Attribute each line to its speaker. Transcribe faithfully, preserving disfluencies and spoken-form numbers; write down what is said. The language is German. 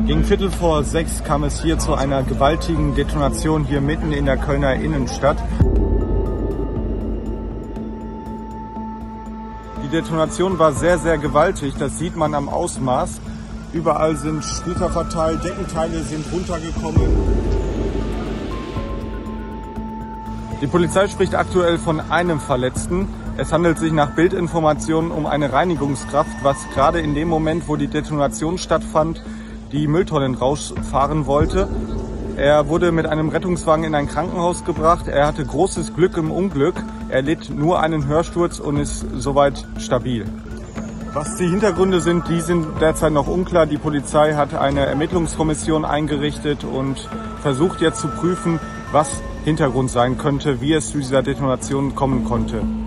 Speaker 1: Gegen Viertel vor sechs kam es hier zu einer gewaltigen Detonation hier mitten in der Kölner Innenstadt. Die Detonation war sehr, sehr gewaltig, das sieht man am Ausmaß. Überall sind Splitter verteilt, Deckenteile sind runtergekommen. Die Polizei spricht aktuell von einem Verletzten. Es handelt sich nach Bildinformationen um eine Reinigungskraft, was gerade in dem Moment, wo die Detonation stattfand, die Mülltonnen rausfahren wollte. Er wurde mit einem Rettungswagen in ein Krankenhaus gebracht. Er hatte großes Glück im Unglück. Er litt nur einen Hörsturz und ist soweit stabil. Was die Hintergründe sind, die sind derzeit noch unklar. Die Polizei hat eine Ermittlungskommission eingerichtet und versucht jetzt zu prüfen, was Hintergrund sein könnte, wie es zu dieser Detonation kommen konnte.